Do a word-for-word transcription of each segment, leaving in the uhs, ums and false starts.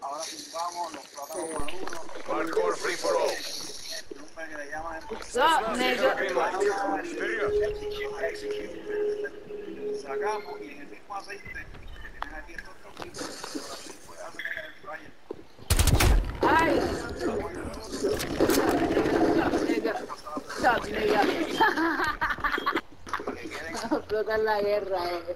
Ahora tumbamos los plátanos maduros. Hardcore free for all. Que le llaman Stop, nigga. sacamos y en el mismo aceite que tienes aquí estos toquitos, puedes hacer el fryer. Ay. Stop, nigga. Explotar la guerra, eh.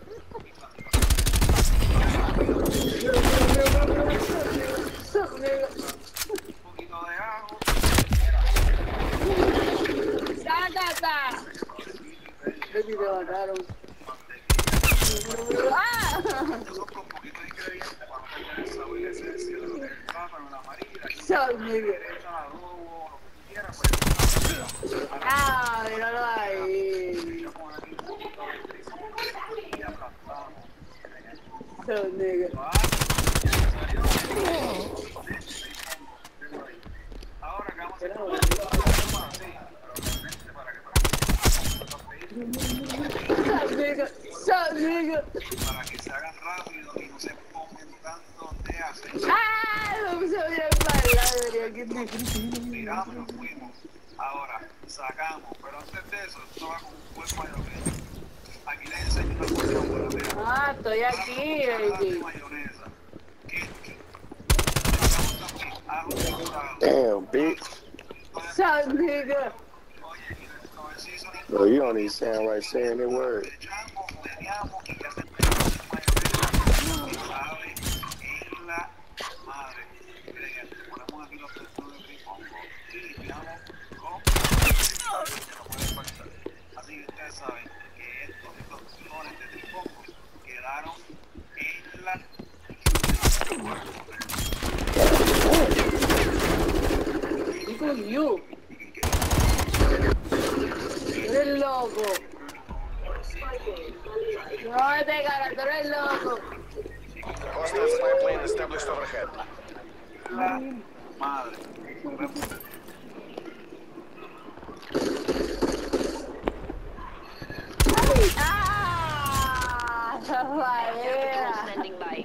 Stop, nigga. Un poquito de ajo. ¡Sácata! Baby, te mataron. ¡Ah! Con poquito de ingredientes para no perder el sabor y la esencia de lo que es el plátano, la amarilla. Stop, nigga. Adobo, lo que quieras, pues. Ah, míralo ahí. Stop, nigga. Ahora que vamos a hacer Stop, nigga. Stop, nigga. para que se hagan rápido y no se pongan tanto de aceite. ¡Ah! Vamos a mirar para el lado, debería que me Miramos y nos fuimos. Ahora, sacamos, pero antes de eso, esto va con un buen mayonesa. Aquí les enseño una cosa buena, mira. Ah, estoy aquí, baby. Mayonesa. Ketchup. Sacamos también ajo triturado. Damn, bitch. Stop, nigga. Oye, y con el seasoning. Bro, you don't even sound right saying that word. Le echamos, meneamos y ya se mayonesa que sabe en la madre. Miren, ponemos aquí los tostones de tripongo y limpiamos con no pueden faltar. Así que ustedes saben que estos tostones de tripongo quedaron en la Look at you. Eres loco. No te cagas, tú eres loco. Hostile spy plane established overhead. la madre. ¡Ah! ¡Rafaela! Sending by.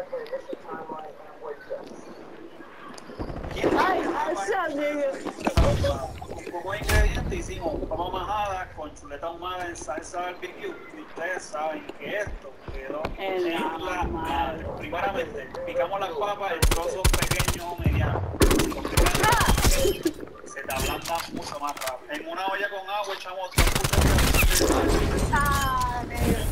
¡Ay, esa nigga! Con buen ingrediente hicimos papa majada con chuleta ahumada en salsa barbecue. Y ustedes saben que esto quedó En la en la madre. madre. Primeramente, picamos las papas en trozos pequeños o medianos. Se te ablanda mucho más rápido. En una olla con agua echamos dos cucharadas de sal. ¡Ah, nigga!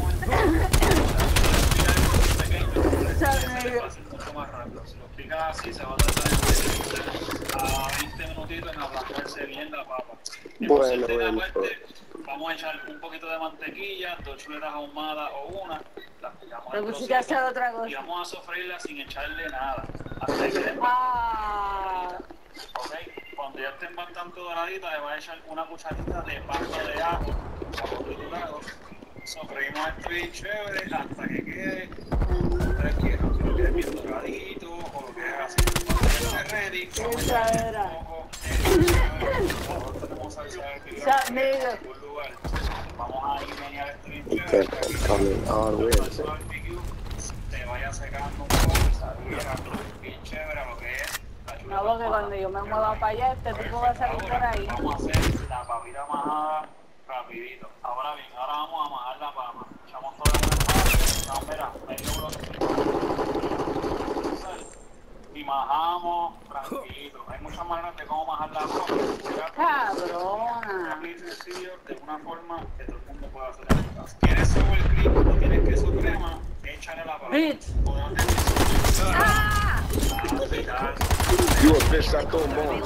Mucho más rápido. Si lo picas así, se va a tardar a veinte minutitos en ablandarse bien la papa. Bueno, Entonces, bueno. aparte, vamos a echar un poquito de mantequilla, dos chuletas ahumadas o una. Las picamos Me en pusiste a hacer trocitos otra y cosa. vamos a sofreírla sin echarle nada. Hasta que estén ¡Ah! ok. Cuando ya estén bastante doraditas, le voy a echar una cucharita de pasta de ajo, ajo triturado. Sofreímos esto bien chévere hasta que quede ustedes quieran, si lo quieres bien doradito o lo quieres así. Cuando ya esté ready, vamos a echarle un poco de nosotros tenemos salsa de Stop, nigga. en algún lugar. Vamos a ir a menear esto bien Okay, chévere. coming all the way. La salsa barbecue te vaya secando un poco y saliera bien chévere lo que es la chuleta No, porque ahumada. cuando yo me mueva para allá, este tipo va a salir por ahí. Vamos a hacer la papita majada rapidito. Ahora bien, ahora vamos a majar la papa. Echamos toda la papa, no, mira, medio bloque. Sal. Y majamos tranquilito. Hay muchas maneras de cómo majar la papa. Cabrona. Muy sencillo, de una forma que todo el mundo pueda hacer en su casa. ¿Quieres sour cream o tienes queso crema? Échale la papa. Bitch. Podemos decir ¡Ah! You a bitch, I throw bombs.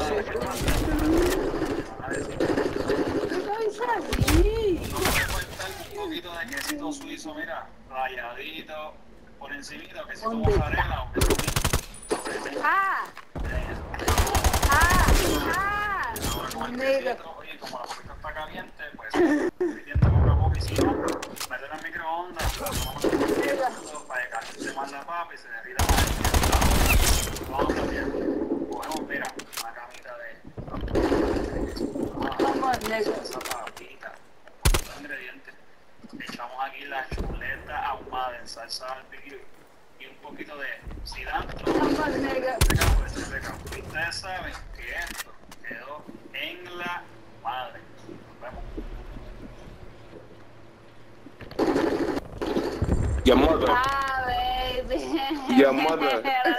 ¿Qué hice así? un poquito de quesito suizo, mira, rayadito, por encimita, quesito ¿Dónde mozzarella. ¡Ah! ¡Ah! ¡Ah! Nigga. Oye, como la papita está caliente, pues, metiendo poco a poco y si no, meterla en microondas, Nigga. para que caliente más la papa y se derrita más. Vamos también. Cogemos, mira, una camita de... Come on, nigga. Esa papita, los ingredientes. Echamos aquí la chuleta ahumada en salsa barbecue y un poquito de cilantro. Come on, nega. Ustedes saben que esto quedó en la madre. Nos vemos. Your mother. Ah, baby. Your mother.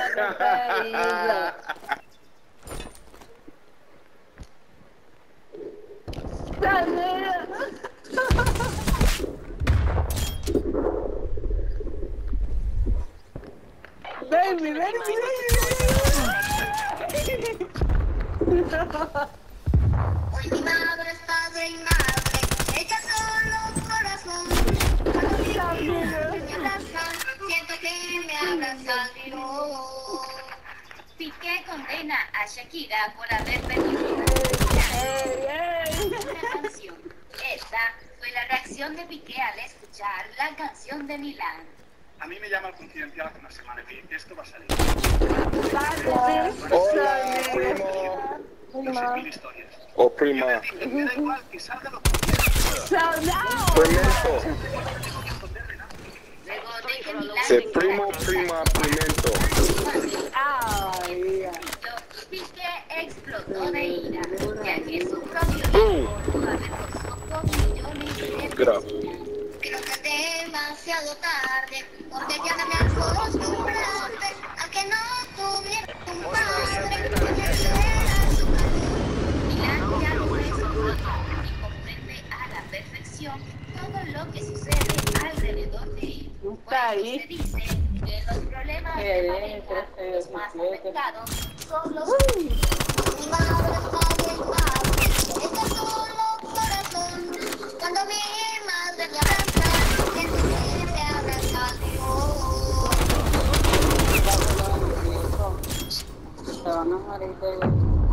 Baby, baby, baby, Hoy mi madre es padre y madre, ella solo corazón. Cuando mi hija me abraza, siento que me abraza Dios. Piqué condena a Shakira por haber permitido una canción. Esta fue la reacción de Piqué al escuchar la canción de Milán. A mí me llama el confidencial hace una semana y que esto va a salir. Hola, primo. No sé mil historias. O prima. Me da igual que salga lo que Pimento. Luego de que Milán Se primo, prima, pimento. Piqué explotó de ira, ya que su propio Boom. hijo lo destrozó con millones de Get up. Creo que es demasiado tarde, porque ya no me acostumbraste a que no tuviera un padre que me diera su calor. Milán ya no es un niño y comprende a la perfección todo lo que sucede alrededor de él. Por Está eso ahí. se dice que los problemas de pareja, los más afectados, son los Mi madre es padre y madre, ella solo corazón. Cuando mi madre me abraza, siento que me abraza Dios. Se van a morir de